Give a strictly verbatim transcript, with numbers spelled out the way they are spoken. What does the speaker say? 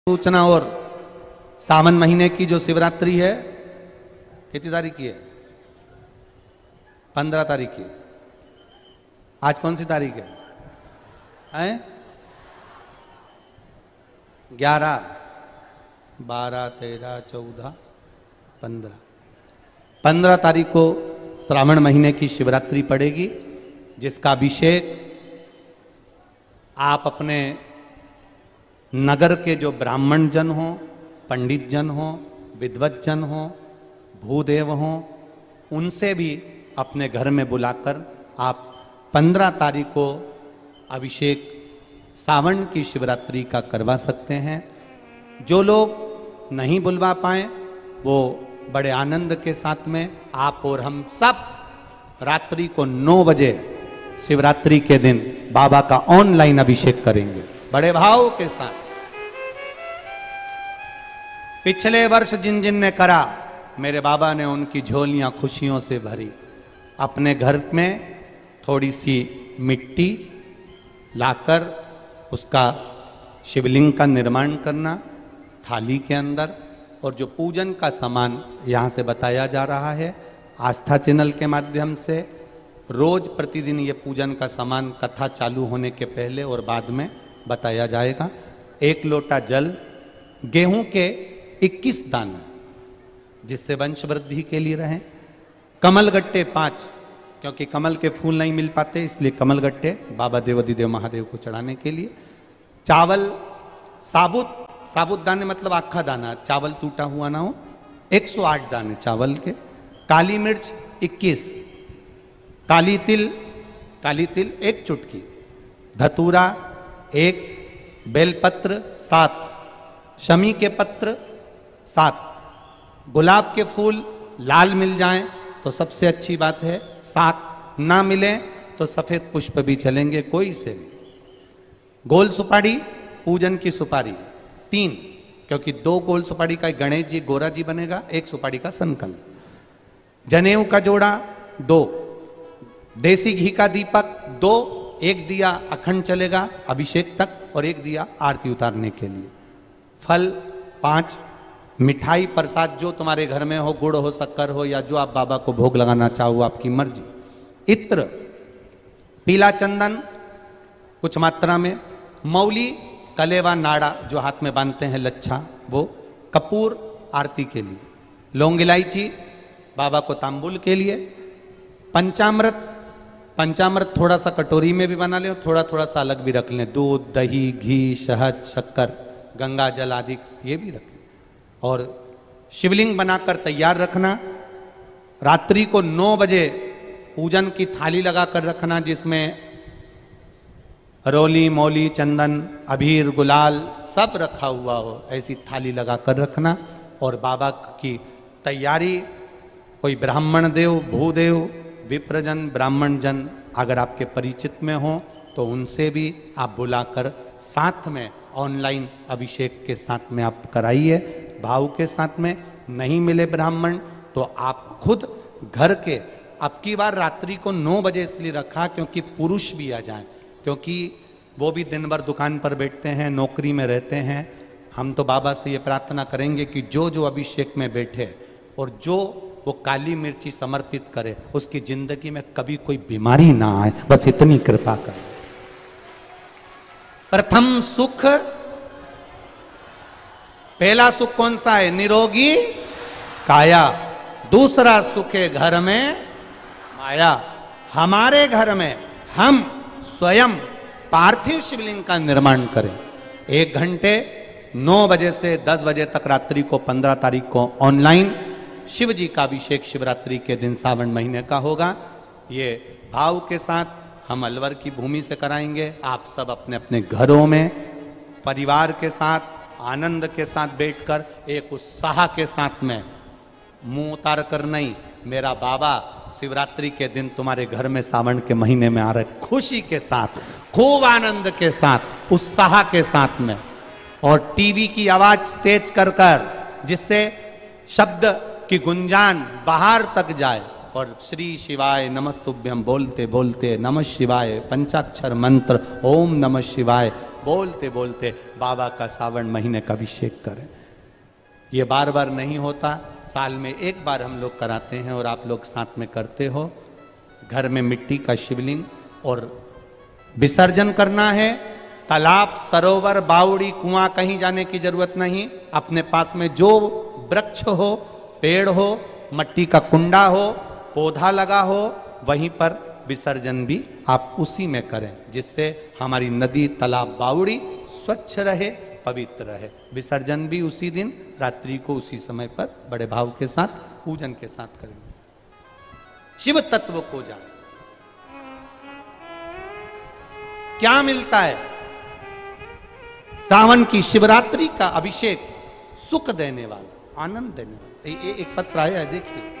सूचना और सावन महीने की जो शिवरात्रि है कितनी तारीख की है? पंद्रह तारीख की। आज कौन सी तारीख है? हैं? ग्यारह, बारह, तेरह, चौदह, पंद्रह। पंद्रह तारीख को श्रावण महीने की शिवरात्रि पड़ेगी, जिसका अभिषेक आप अपने नगर के जो ब्राह्मण जन हों, पंडित जन हों, विद्वत जन हों, भूदेव हों, उनसे भी अपने घर में बुलाकर आप पंद्रह तारीख को अभिषेक सावन की शिवरात्रि का करवा सकते हैं। जो लोग नहीं बुलवा पाए वो बड़े आनंद के साथ में आप और हम सब रात्रि को नौ बजे शिवरात्रि के दिन बाबा का ऑनलाइन अभिषेक करेंगे बड़े भाव के साथ। पिछले वर्ष जिन जिन ने करा, मेरे बाबा ने उनकी झोलियां खुशियों से भरी। अपने घर में थोड़ी सी मिट्टी लाकर उसका शिवलिंग का निर्माण करना थाली के अंदर, और जो पूजन का सामान यहाँ से बताया जा रहा है आस्था चैनल के माध्यम से, रोज प्रतिदिन ये पूजन का सामान कथा चालू होने के पहले और बाद में बताया जाएगा। एक लोटा जल, गेहूं के इक्कीस दाने जिससे वंश वृद्धि के लिए रहें, कमल गट्टे पांच, क्योंकि कमल के फूल नहीं मिल पाते इसलिए कमल गट्टे बाबा देवाधिदेव महादेव को चढ़ाने के लिए, चावल साबुत, साबुत दाने मतलब आखा दाना, चावल टूटा हुआ ना हो, एक सौ आठ दाने चावल के, काली मिर्च इक्कीस, काली तिल, काली तिल एक चुटकी, धतूरा एक, बेलपत्र सात, शमी के पत्र सात, गुलाब के फूल लाल मिल जाएं तो सबसे अच्छी बात है सात, ना मिले तो सफेद पुष्प भी चलेंगे कोई से भी। गोल सुपारी, पूजन की सुपारी तीन, क्योंकि दो गोल सुपारी का गणेश जी गोरा जी बनेगा, एक सुपारी का संकल्प, जनेऊ का जोड़ा दो, देसी घी का दीपक दो, एक दिया अखंड चलेगा अभिषेक तक और एक दिया आरती उतारने के लिए, फल पांच, मिठाई प्रसाद जो तुम्हारे घर में हो, गुड़ हो, शक्कर हो, या जो आप बाबा को भोग लगाना चाहो आपकी मर्जी, इत्र, पीला चंदन कुछ मात्रा में, मौली, कलेवा नाड़ा जो हाथ में बांधते हैं लच्छा वो, कपूर आरती के लिए, लौंग इलायची बाबा को तांबुल के लिए, पंचामृत, पंचामृत थोड़ा सा कटोरी में भी बना लें, थोड़ा थोड़ा सा अलग भी रख लें, दूध, दही, घी, शहद, शक्कर, गंगा जल आदि ये भी रखें, और शिवलिंग बनाकर तैयार रखना। रात्रि को नौ बजे पूजन की थाली लगाकर रखना, जिसमें रोली, मौली, चंदन, अबीर, गुलाल सब रखा हुआ हो, ऐसी थाली लगाकर रखना। और बाबा की तैयारी, कोई ब्राह्मण देव, भूदेव, विप्रजन, ब्राह्मण जन अगर आपके परिचित में हो तो उनसे भी आप बुलाकर साथ में ऑनलाइन अभिषेक के साथ में आप कराइए भाव के साथ में। नहीं मिले ब्राह्मण तो आप खुद घर के, अब की बार रात्रि को नौ बजे इसलिए रखा क्योंकि पुरुष भी आ जाएं, क्योंकि वो भी दिन भर दुकान पर बैठते हैं, नौकरी में रहते हैं। हम तो बाबा से ये प्रार्थना करेंगे कि जो जो अभिषेक में बैठे और जो वो काली मिर्ची समर्पित करे उसकी जिंदगी में कभी कोई बीमारी ना आए, बस इतनी कृपा करें। प्रथम सुख, पहला सुख कौन सा है? निरोगी काया। दूसरा सुख है घर में माया। हमारे घर में हम स्वयं पार्थिव शिवलिंग का निर्माण करें। एक घंटे नौ बजे से दस बजे तक रात्रि को पंद्रह तारीख को ऑनलाइन शिव जी का अभिषेक शिवरात्रि के दिन सावन महीने का होगा। ये भाव के साथ हम अलवर की भूमि से कराएंगे। आप सब अपने अपने घरों में परिवार के साथ आनंद के साथ बैठकर एक उत्साह के साथ में, मुंह उतार कर नहीं, मेरा बाबा शिवरात्रि के दिन तुम्हारे घर में सावन के महीने में आ रहे, खुशी के साथ, खूब आनंद के साथ, उत्साह के साथ में, और टीवी की आवाज तेज कर कर जिससे शब्द की गुंजान बाहर तक जाए, और श्री शिवाय नमस्तुभ्यम बोलते बोलते नमः शिवाय पंचाक्षर मंत्र ओम नमः शिवाय बोलते बोलते बाबा का सावन महीने का अभिषेक करें। ये बार बार नहीं होता, साल में एक बार हम लोग कराते हैं और आप लोग साथ में करते हो। घर में मिट्टी का शिवलिंग और विसर्जन करना है। तालाब, सरोवर, बावड़ी, कुआं कहीं जाने की जरूरत नहीं। अपने पास में जो वृक्ष हो, पेड़ हो, मट्टी का कुंडा हो, पौधा लगा हो, वहीं पर विसर्जन भी आप उसी में करें, जिससे हमारी नदी, तालाब, बावड़ी स्वच्छ रहे, पवित्र रहे। विसर्जन भी उसी दिन रात्रि को उसी समय पर बड़े भाव के साथ, पूजन के साथ करेंगे। शिव तत्व को जान क्या मिलता है। सावन की शिवरात्रि का अभिषेक सुख देने वाला, आनंद देने वाला। ए, ए, एक पत्र आया है, देखिए।